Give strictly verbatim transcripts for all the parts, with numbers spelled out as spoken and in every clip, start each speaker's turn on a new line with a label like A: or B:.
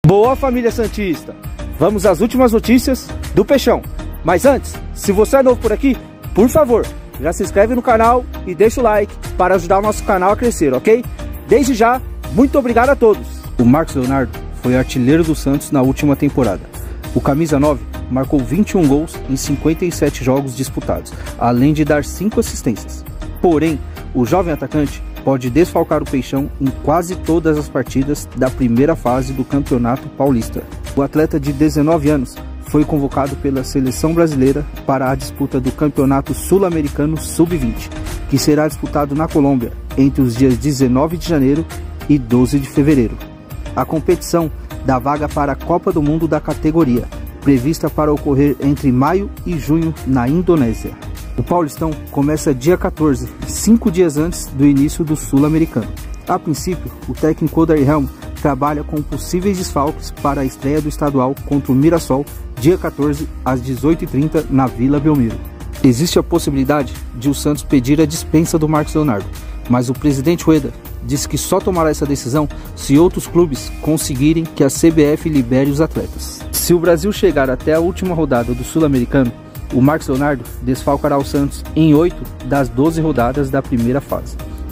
A: Boa, família santista! Vamos às últimas notícias do Peixão. Mas antes, se você é novo por aqui, por favor, já se inscreve no canal e deixa o like para ajudar o nosso canal a crescer, ok? Desde já, muito obrigado a todos! O Marcos Leonardo foi artilheiro do Santos na última temporada. O camisa nove marcou vinte e um gols em cinquenta e sete jogos disputados, além de dar cinco assistências. Porém, o jovem atacante pode desfalcar o Peixão em quase todas as partidas da primeira fase do Campeonato Paulista. O atleta de dezenove anos foi convocado pela seleção brasileira para a disputa do Campeonato Sul-Americano sub vinte, que será disputado na Colômbia entre os dias dezenove de janeiro e doze de fevereiro. A competição dá vaga para a Copa do Mundo da categoria, prevista para ocorrer entre maio e junho na Indonésia. O Paulistão começa dia quatorze, cinco dias antes do início do Sul-Americano. A princípio, o técnico Odair Helma trabalha com possíveis desfalques para a estreia do estadual contra o Mirassol, dia quatorze, às dezoito e trinta, na Vila Belmiro. Existe a possibilidade de o Santos pedir a dispensa do Marcos Leonardo, mas o presidente Rueda disse que só tomará essa decisão se outros clubes conseguirem que a C B F libere os atletas. Se o Brasil chegar até a última rodada do Sul-Americano, o Marcos Leonardo desfalcará o Santos em oito das doze rodadas da primeira fase.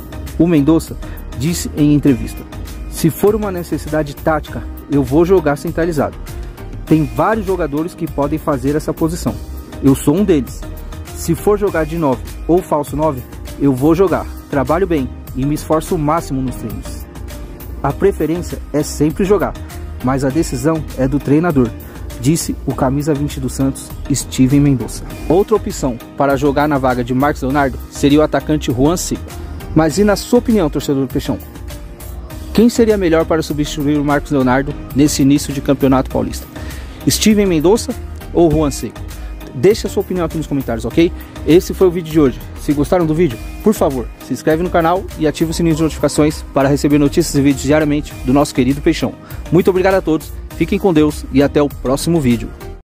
A: O Mendonça disse em entrevista: "Se for uma necessidade tática, eu vou jogar centralizado. Tem vários jogadores que podem fazer essa posição. Eu sou um deles. Se for jogar de nove ou falso nove, eu vou jogar. Trabalho bem e me esforço o máximo nos treinos. A preferência é sempre jogar, mas a decisão é do treinador", disse o camisa vinte do Santos, Steven Mendonça. Outra opção para jogar na vaga de Marcos Leonardo seria o atacante Juan Seco. Mas e na sua opinião, torcedor do Peixão? Quem seria melhor para substituir o Marcos Leonardo nesse início de Campeonato Paulista? Steven Mendonça ou Juan Seco? Deixe a sua opinião aqui nos comentários, ok? Esse foi o vídeo de hoje. Se gostaram do vídeo, por favor, se inscreve no canal e ative o sininho de notificações para receber notícias e vídeos diariamente do nosso querido Peixão. Muito obrigado a todos, fiquem com Deus e até o próximo vídeo.